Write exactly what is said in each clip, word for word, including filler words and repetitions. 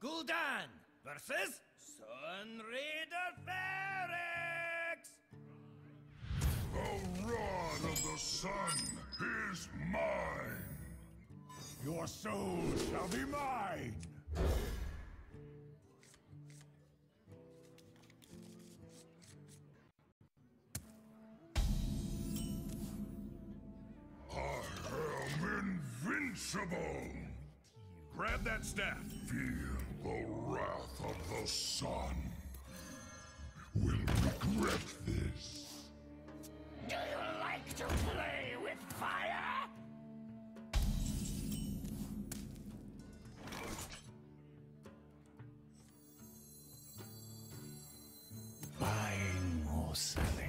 Gul'dan versus Sun Raider Ferex! The rod of the sun is mine! Your soul shall be mine! I am invincible! Grab that staff! Feel the wrath of the sun. Will regret this. Do you like to play with fire? Buying or selling?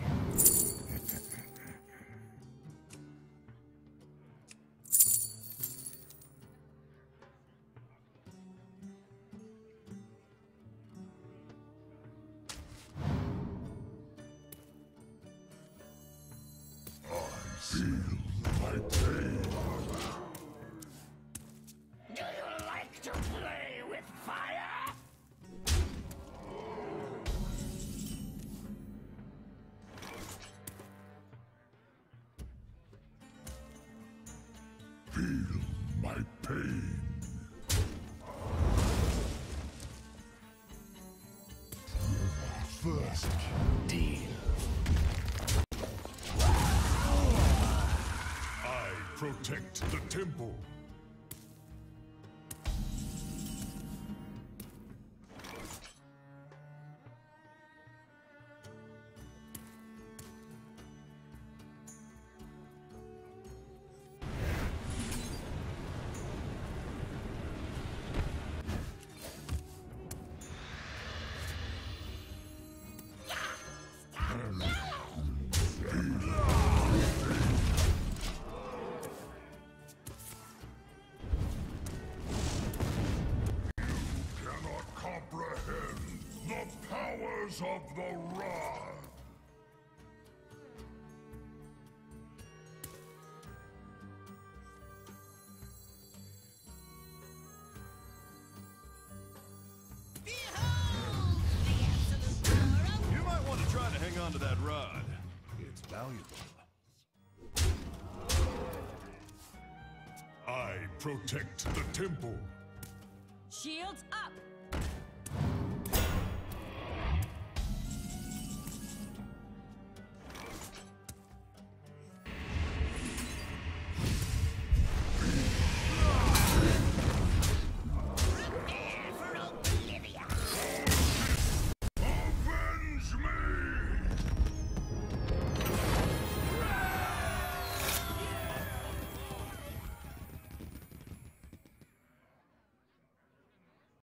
Feel my pain. Do you like to play with fire? Feel my pain. First deal. I protect the temple. Of the rod. You might want to try to hang on to that rod. It's valuable. I protect the temple. Shields up!